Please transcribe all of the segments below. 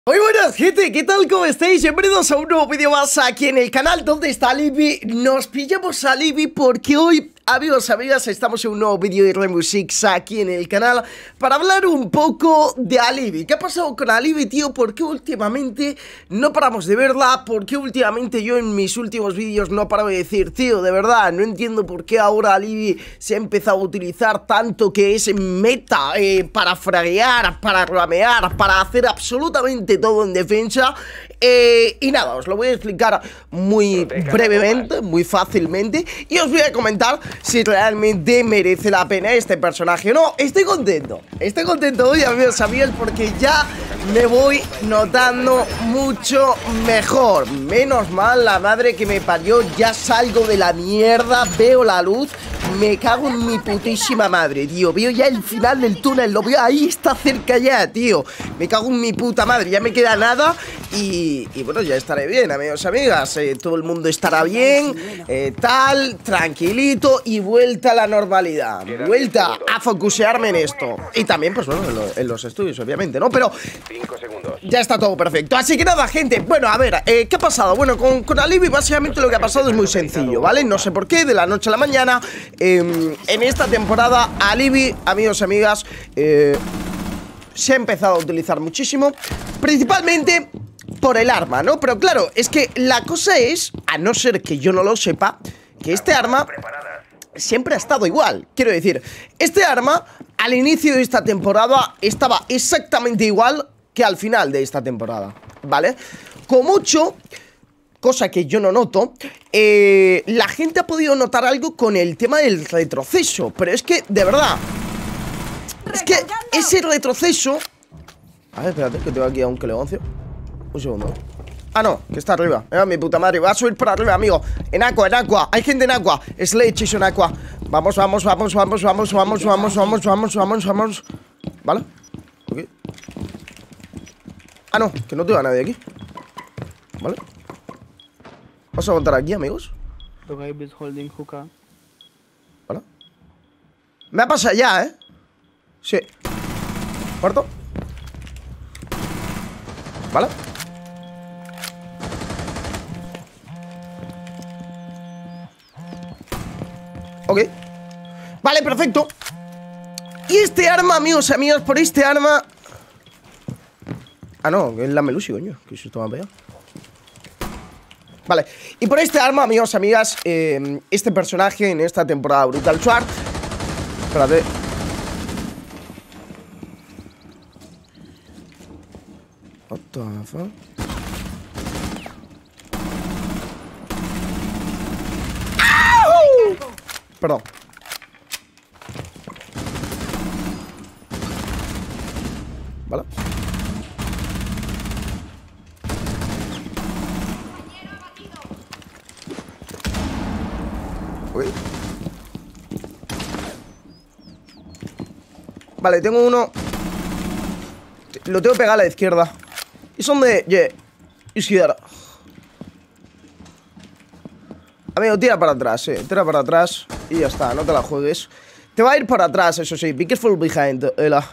Muy buenas gente, ¿qué tal? ¿Cómo estáis? Bienvenidos a un nuevo vídeo más aquí en el canal. ¿Dónde está Libby? Nos pillamos a Libby porque hoy, amigos y amigas, estamos en un nuevo vídeo de Rainbow Six aquí en el canal para hablar un poco de Alibi. ¿Qué ha pasado con Alibi, tío? ¿Por qué últimamente no paramos de verla? ¿Por qué últimamente yo en mis últimos vídeos no paro de decir, tío, de verdad, no entiendo por qué ahora Alibi se ha empezado a utilizar tanto que es meta para fraguear, para ramear, para hacer absolutamente todo en defensa? Y nada, os lo voy a explicar muy brevemente, muy fácilmente, y os voy a comentar si realmente merece la pena este personaje o no. Estoy contento hoy, amigos, porque ya me voy notando mucho mejor. Menos mal, la madre que me parió, ya salgo de la mierda, veo la luz. Me cago en mi putísima madre, tío. Veo ya el final del túnel, lo veo ahí, está cerca ya, tío. Me cago en mi puta madre, ya me queda nada. Y bueno, ya estaré bien, amigos, amigas. Todo el mundo estará bien, tal, tranquilito. Y vuelta a la normalidad. Vuelta a focusearme en esto. Y también, pues bueno, en los estudios, obviamente, ¿no? Pero 5 segundos. Ya está todo perfecto. Así que nada, gente. Bueno, a ver, ¿qué ha pasado? Bueno, con Alibi básicamente lo que ha pasado es muy sencillo, ¿vale? No sé por qué, de la noche a la mañana, en esta temporada, Alibi, amigos y amigas, se ha empezado a utilizar muchísimo, principalmente por el arma, ¿no? Pero claro, es que la cosa es, a no ser que yo no lo sepa, que este arma siempre ha estado igual. Quiero decir, este arma al inicio de esta temporada estaba exactamente igual que al final de esta temporada, ¿vale? Con mucho, cosa que yo no noto, la gente ha podido notar algo con el tema del retroceso. Pero es que, de verdad, es que ese retroceso... A ver, espérate, que tengo aquí a un Cleoncio. Un segundo. Ah, no, que está arriba. Mi puta madre, va a subir por arriba, amigo. En Aqua, hay gente en Aqua. Sledge hizo en Aqua. Vamos. ¿Vale? Ok. Ah, no, que no tengo a nadie aquí. ¿Vale? Vamos a aguantar aquí, amigos. ¿Vale? Me ha pasado ya, ¿eh? Sí. Muerto. ¿Vale? Ok. Vale, perfecto. Y este arma, amigos y amigas, por este arma... Ah, no, que es la Melusi, coño. Que eso estaba pegado. Vale, y por este arma, amigos y amigas, este personaje en esta temporada Brutal Sword. Espérate. What the fuck? ¡Au! Perdón. Vale. Uy. Vale, tengo uno. Lo tengo pegado a la izquierda. Y son de... izquierda. Amigo, tira para atrás, tira para atrás. Y ya está, no te la juegues. Te va a ir para atrás, eso sí. Be careful behind, Ela.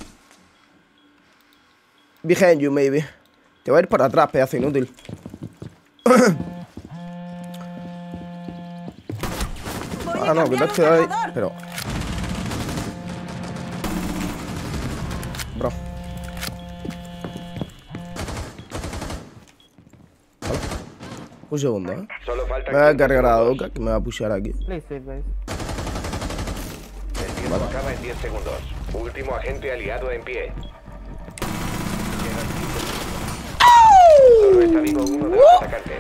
Behind you, maybe. Te va a ir para atrás, pedazo inútil. Ah, no, que te has quedado ahí. Pero... Bro. Vale. Un segundo, ¿eh? Solo falta Me voy a cargar a la boca, que me va a pushear aquí. Play safe, guys. El tiempo acaba en 10 segundos. Último agente aliado en pie. Solo está vivo uno de los atacantes.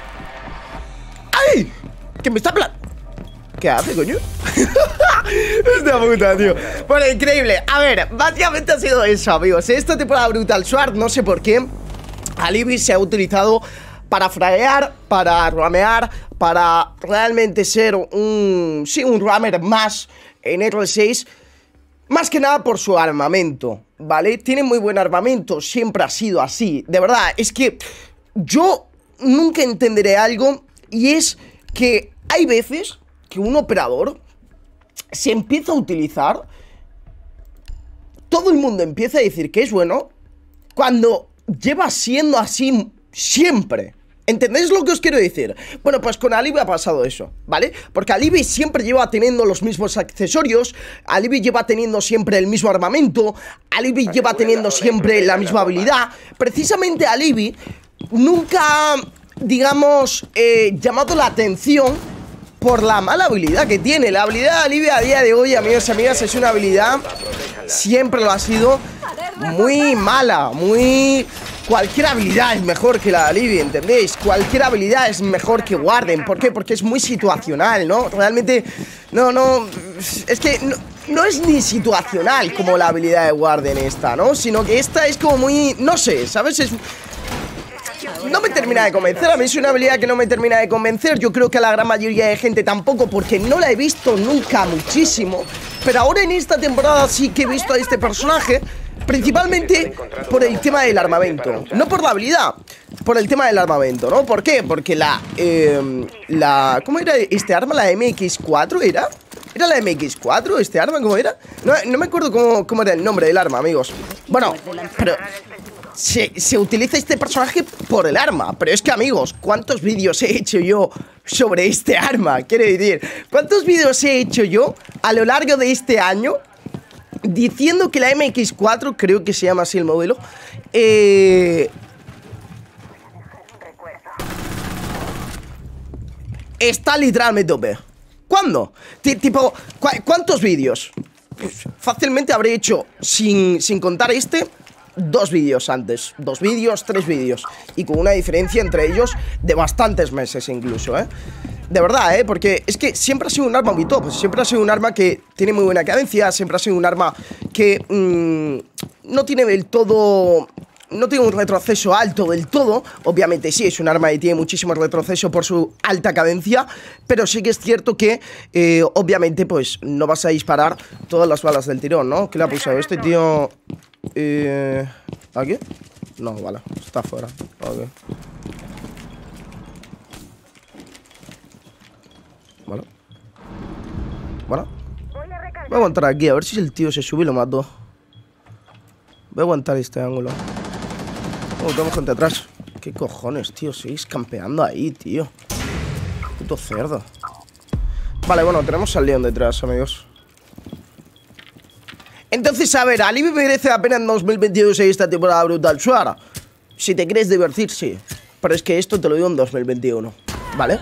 ¡Ay! ¡Que me está ¿Qué hace, coño? Esta puta, tío. Bueno, increíble. A ver, básicamente ha sido eso, amigos. Esta temporada Brutal Sword, no sé por qué, Alibi se ha utilizado para fraguear, para ramear, para realmente ser un ramer más en R6. Más que nada por su armamento, ¿vale? Tiene muy buen armamento, siempre ha sido así. De verdad, es que yo nunca entenderé algo, y es que hay veces que un operador se empieza a utilizar, todo el mundo empieza a decir que es bueno, cuando lleva siendo así siempre. ¿Entendéis lo que os quiero decir? Bueno, pues con Alibi ha pasado eso, ¿vale? Porque Alibi siempre lleva teniendo los mismos accesorios, Alibi lleva teniendo siempre el mismo armamento, Alibi lleva teniendo siempre la misma habilidad. Precisamente Alibi nunca ha, digamos, llamado la atención por la mala habilidad que tiene. La habilidad de Alibi a día de hoy, amigos y amigas, es una habilidad, siempre lo ha sido, muy mala, muy... Cualquier habilidad es mejor que la de Alibi, ¿entendéis? Cualquier habilidad es mejor que Warden. ¿Por qué? Porque es muy situacional, ¿no? Realmente, no, es que no es ni situacional como la habilidad de Warden esta, ¿no? Sino que esta es como muy, no sé, ¿sabes? No me termina de convencer, a mí es una habilidad que no me termina de convencer. Yo creo que a la gran mayoría de gente tampoco, porque no la he visto nunca muchísimo. Pero ahora en esta temporada sí que he visto a este personaje, principalmente por el tema del armamento. No por la habilidad, por el tema del armamento, ¿no? ¿Por qué? Porque ¿cómo era este arma? ¿La MX4 era? ¿Era la MX4 este arma? ¿Cómo era? No me acuerdo cómo era el nombre del arma, amigos. Bueno, pero... Se utiliza este personaje por el arma. Pero es que, amigos, ¿cuántos vídeos he hecho yo sobre este arma? Quiero decir, ¿cuántos vídeos he hecho yo a lo largo de este año diciendo que la MX4, creo que se llama así el modelo, está literalmente OP? ¿Cuándo? Tipo, ¿cuántos vídeos? Fácilmente habré hecho, sin contar este, 2 vídeos antes, 2 vídeos, 3 vídeos, y con una diferencia entre ellos de bastantes meses incluso, ¿eh? De verdad, porque es que siempre ha sido un arma muy top. Siempre ha sido un arma que tiene muy buena cadencia. Siempre ha sido un arma que no tiene del todo... No tiene un retroceso alto del todo. Obviamente sí, es un arma que tiene muchísimo retroceso por su alta cadencia, pero sí que es cierto que obviamente pues no vas a disparar todas las balas del tirón, ¿no? ¿Qué le ha pulsado este tío? ¿Aquí? No, vale, está fuera. Ok. Vale. Bueno, voy a aguantar aquí, a ver si el tío se sube y lo mato. Voy a aguantar este ángulo. Oh, tenemos gente atrás. ¿Qué cojones, tío? Seguís campeando ahí, tío. Puto cerdo. Vale, bueno, tenemos al león detrás, amigos. Entonces, a ver, Alibi merece la pena en 2022 y esta temporada brutal suara. Si te quieres divertir, sí. Pero es que esto te lo digo en 2021, ¿vale?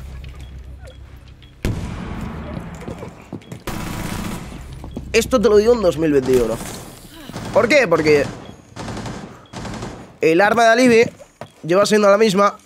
Esto te lo digo en 2021. ¿Por qué? Porque el arma de Alibi lleva siendo la misma.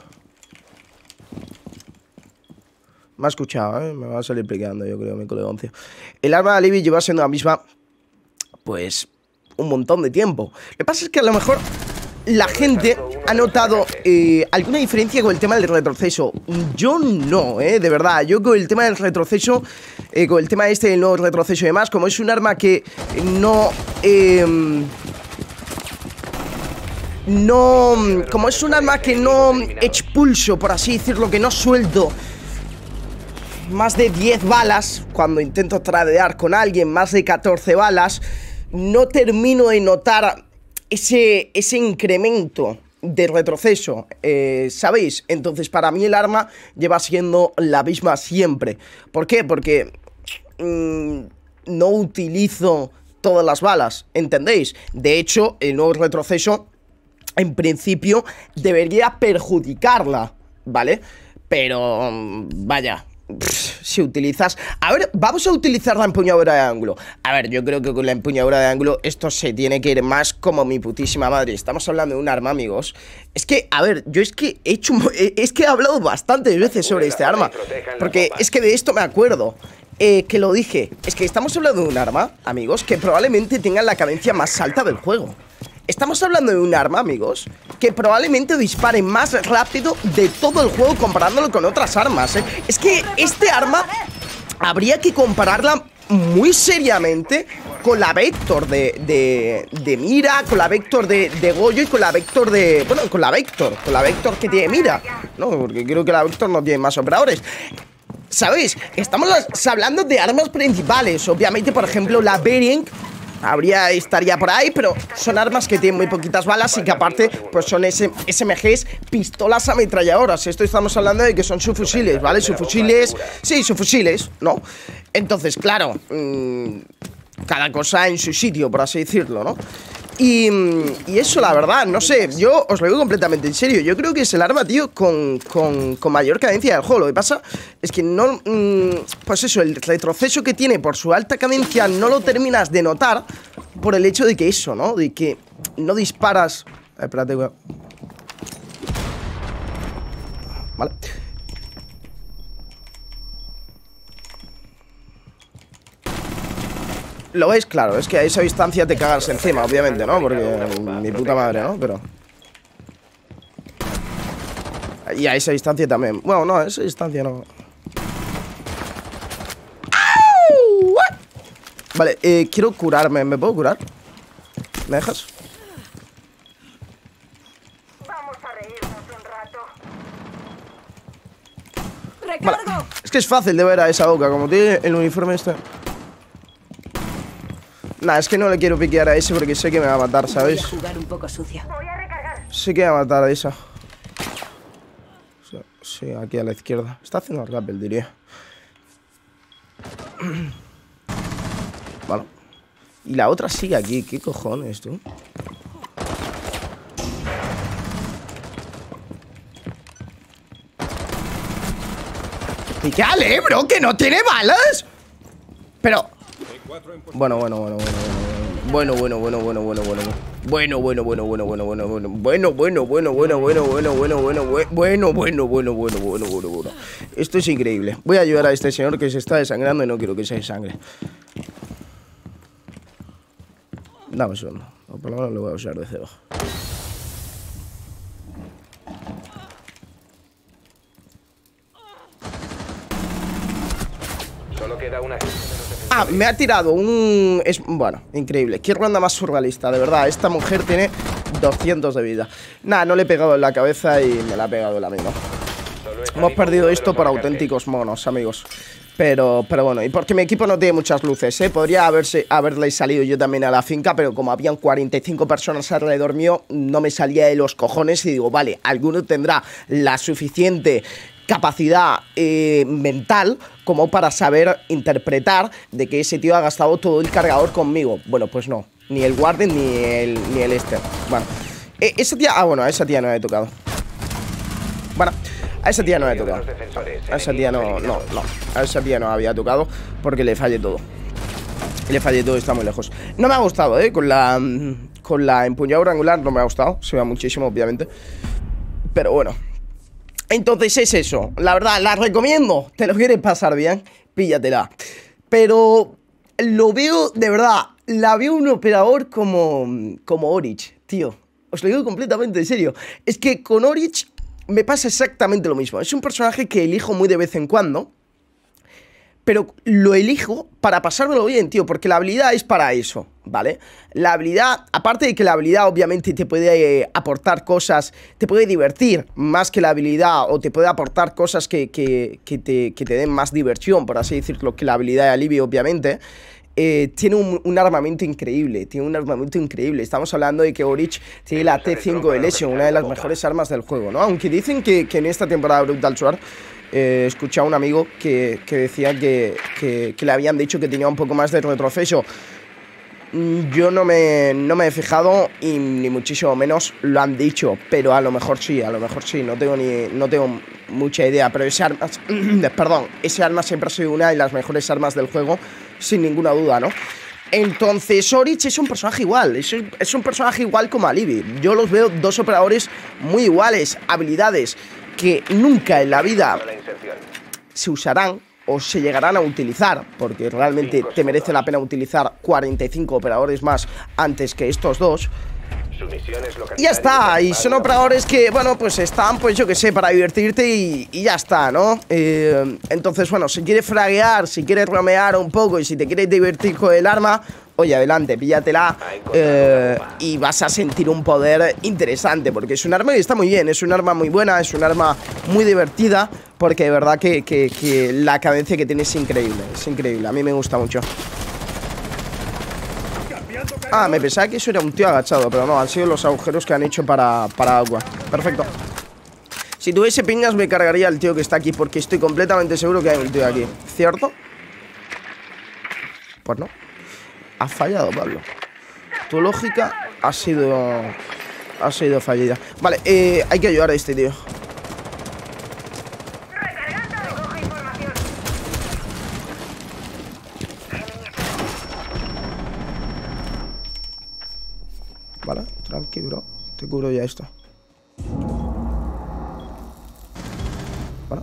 Me ha escuchado, me va a salir picando, yo creo, mi colegoncio. El arma de Alibi lleva siendo la misma, pues, un montón de tiempo. Lo que pasa es que a lo mejor la gente ha notado alguna diferencia con el tema del retroceso. Yo no, de verdad. Yo con el tema del retroceso, con el tema este del nuevo retroceso y demás, como es un arma que como es un arma que no expulso, por así decirlo, que no suelto más de 10 balas cuando intento tradear con alguien, más de 14 balas, no termino de notar ese incremento de retroceso, ¿sabéis? Entonces para mí el arma lleva siendo la misma siempre. ¿Por qué? Porque no utilizo todas las balas, ¿entendéis? De hecho, el nuevo retroceso en principio debería perjudicarla, ¿vale? Pero, vaya, si utilizas... A ver, vamos a utilizar la empuñadura de ángulo. A ver, yo creo que con la empuñadura de ángulo esto se tiene que ir más como mi putísima madre. Estamos hablando de un arma, amigos. Es que, a ver, yo es que he hablado bastantes veces sobre este arma, porque es que de esto me acuerdo. Que lo dije. Es que estamos hablando de un arma, amigos, que probablemente tenga la cadencia más alta del juego. Estamos hablando de un arma, amigos, que probablemente dispare más rápido de todo el juego comparándolo con otras armas, Es que este arma habría que compararla muy seriamente con la Vector de Mira, con la Vector de Goyo y con la Vector de... Bueno, con la Vector que tiene Mira, ¿no? Porque creo que la Vector no tiene más operadores. ¿Sabéis? Estamos hablando de armas principales. Obviamente, por ejemplo, la Bering estaría por ahí, pero son armas que tienen muy poquitas balas y que aparte pues son SMGs, pistolas ametralladoras. Esto estamos hablando de que son subfusiles, ¿vale? Subfusiles, sí, subfusiles, ¿no? Entonces, claro, cada cosa en su sitio, por así decirlo, ¿no? Y eso, la verdad, no sé, yo os lo digo completamente en serio. Yo creo que es el arma, tío, con mayor cadencia del juego. Lo que pasa es que no, pues eso, el retroceso que tiene por su alta cadencia no lo terminas de notar por el hecho de que eso, ¿no? De que no disparas. Espérate, güey. Vale. ¿Lo veis? Claro, es que a esa distancia te cagas encima, obviamente, ¿no? Porque mi puta madre, ¿no? Pero... y a esa distancia también. Bueno, no, a esa distancia no. ¡Au! Vale, quiero curarme. ¿Me puedo curar? ¿Me dejas? Vamos a reírnos un rato. Vale. ¡Recargo! Es que es fácil de ver a esa boca, como tiene el uniforme este. Nah, es que no le quiero piquear a ese porque sé que me va a matar, ¿sabes? Voy a jugar un poco sucia. Voy a recargar. Sé que me va a matar a esa. Sí, aquí a la izquierda. Está haciendo rappel, diría. Vale. Y la otra sigue aquí. ¿Qué cojones, tú? ¡Pícale, bro! ¡Que no tiene balas! Pero... Bueno. Esto es increíble. Voy a ayudar a este señor que se está desangrando y no quiero que se desangre. Dame un segundo. O por lo menos lo voy a usar de cebo. Solo queda una. Ah, me ha tirado un... bueno, increíble. Qué ronda más surrealista, de verdad. Esta mujer tiene 200 de vida. Nada, no le he pegado en la cabeza y me la ha pegado la misma. Hemos perdido esto por auténticos monos, amigos. Pero bueno, y porque mi equipo no tiene muchas luces, ¿eh? Podría haberle salido yo también a la finca, pero como habían 45 personas alrededor mío, no me salía de los cojones y digo, vale, alguno tendrá la suficiente capacidad mental como para saber interpretar de que ese tío ha gastado todo el cargador conmigo. Bueno, pues no, ni el Warden ni el Esther. Bueno, esa tía, bueno, a esa tía no le he tocado. Bueno, a esa tía no le he tocado. A esa tía no. A esa tía no había tocado porque le fallé todo. Le fallé todo, está muy lejos. No me ha gustado, con la empuñadura angular no me ha gustado. Se va muchísimo, obviamente. Pero bueno. Entonces es eso, la verdad, la recomiendo. Te lo quieres pasar bien, píllatela. Pero lo veo, de verdad, la veo un operador como Orich, tío. Os lo digo completamente en serio. Es que con Orich me pasa exactamente lo mismo. Es un personaje que elijo muy de vez en cuando, pero lo elijo para pasármelo bien, tío, porque la habilidad es para eso, ¿vale? La habilidad, aparte de que la habilidad obviamente te puede aportar cosas, te puede divertir más que la habilidad, o te puede aportar cosas que te den más diversión, por así decirlo, que la habilidad de alivio, obviamente. Tiene un armamento increíble, Estamos hablando de que Orich tiene la T5 Lesion, una de las mejores armas del juego, ¿no? Aunque dicen que en esta temporada de Brutal Sword escuché a un amigo que decía que le habían dicho que tenía un poco más de retroceso. Yo no me he fijado y ni muchísimo menos lo han dicho, pero a lo mejor sí, no tengo mucha idea, pero ese arma, ese arma siempre ha sido una de las mejores armas del juego, sin ninguna duda, ¿no? Entonces Orich es un personaje igual, es un personaje igual como Alibi. Yo los veo dos operadores muy iguales, habilidades que nunca en la vida se usarán o se llegarán a utilizar, porque realmente te merece la pena utilizar 45 operadores más antes que estos dos. Y ya está, y son operadores que, bueno, pues están, pues yo que sé, para divertirte y ya está, ¿no? Entonces, bueno, si quieres fraguear, si quieres romear un poco y si te quieres divertir con el arma, oye, adelante, píllatela y vas a sentir un poder interesante, porque es un arma que está muy bien, es un arma muy buena, es un arma muy divertida, porque de verdad que la cadencia que tiene es increíble, a mí me gusta mucho. Ah, me pensaba que eso era un tío agachado, pero no, han sido los agujeros que han hecho para agua. Perfecto. Si tuviese piñas me cargaría al tío que está aquí, porque estoy completamente seguro que hay un tío aquí. ¿Cierto? Pues no. Has fallado, Pablo. Tu lógica ha sido fallida. Vale, hay que ayudar a este tío. Vale, tranqui, bro. Te cubro ya esto. Vale.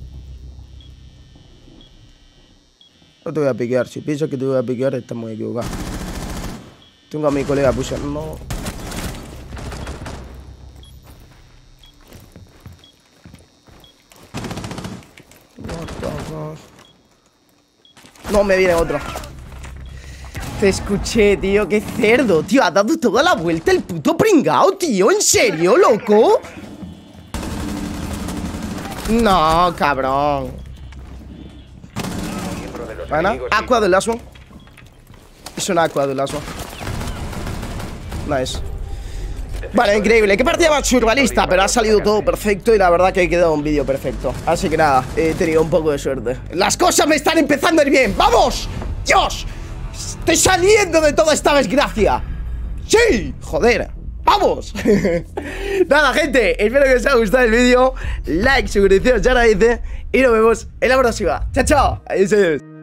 No te voy a piquear. Si piensas que te voy a piquear, estás muy equivocado. Tengo a mi colega pushando. No, me viene otro. Te escuché, tío, qué cerdo. Tío, ha dado toda la vuelta el puto pringao, tío. ¿En serio, loco? No, cabrón. Bueno, aqua del lazo. Es un aqua del lazo. Nice. Vale, increíble. Qué partida más surrealista, pero ha salido todo perfecto y la verdad que ha quedado un vídeo perfecto. Así que nada, he tenido un poco de suerte. Las cosas me están empezando a ir bien. ¡Vamos! ¡Dios! ¡Estoy saliendo de toda esta desgracia! ¡Sí! ¡Joder! ¡Vamos! Nada, gente, espero que os haya gustado el vídeo. Like, suscripción, ya agradece. Y nos vemos en la próxima. ¡Chao, chao! Adiós, adiós.